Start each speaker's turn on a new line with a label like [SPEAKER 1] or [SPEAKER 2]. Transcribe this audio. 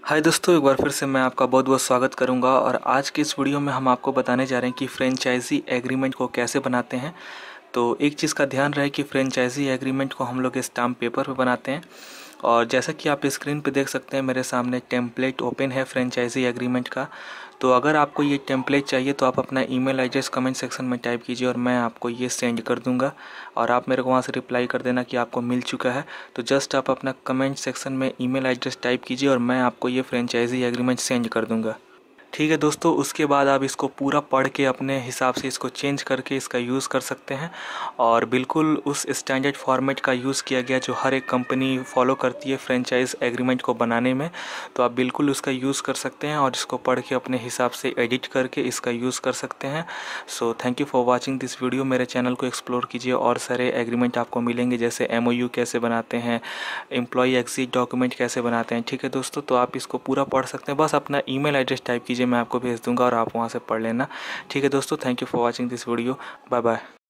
[SPEAKER 1] हाय दोस्तों, एक बार फिर से मैं आपका बहुत बहुत स्वागत करूंगा। और आज के इस वीडियो में हम आपको बताने जा रहे हैं कि फ्रेंचाइजी एग्रीमेंट को कैसे बनाते हैं। तो एक चीज़ का ध्यान रहे कि फ्रेंचाइजी एग्रीमेंट को हम लोग स्टाम्प पेपर पे बनाते हैं। और जैसा कि आप स्क्रीन पे देख सकते हैं, मेरे सामने टेम्पलेट ओपन है फ्रेंचाइजी एग्रीमेंट का। तो अगर आपको ये टेम्पलेट चाहिए तो आप अपना ईमेल एड्रेस कमेंट सेक्शन में टाइप कीजिए और मैं आपको ये सेंड कर दूंगा। और आप मेरे को वहाँ से रिप्लाई कर देना कि आपको मिल चुका है। तो जस्ट आप अपना कमेंट सेक्शन में ईमेल एड्रेस टाइप कीजिए और मैं आपको ये फ्रेंचाइजी एग्रीमेंट सेंड कर दूंगा। ठीक है दोस्तों, उसके बाद आप इसको पूरा पढ़ के अपने हिसाब से इसको चेंज करके इसका यूज़ कर सकते हैं। और बिल्कुल उस स्टैंडर्ड फॉर्मेट का यूज़ किया गया जो हर एक कंपनी फॉलो करती है फ्रेंचाइज एग्रीमेंट को बनाने में। तो आप बिल्कुल उसका यूज़ कर सकते हैं और इसको पढ़ के अपने हिसाब से एडिट करके इसका यूज़ कर सकते हैं। So thank you for watching this video. मेरे चैनल को एक्सप्लोर कीजिए और सारे एग्रीमेंट आपको मिलेंगे, जैसे MOU कैसे बनाते हैं, एम्प्लॉय एग्जिट डॉक्यूमेंट कैसे बनाते हैं। ठीक है दोस्तों, तो आप इसको पूरा पढ़ सकते हैं। बस अपना ईमेल एड्रेस टाइप कीजिए, मैं आपको भेज दूंगा और आप वहाँ से पढ़ लेना। ठीक है दोस्तों, thank you for watching this video. Bye bye.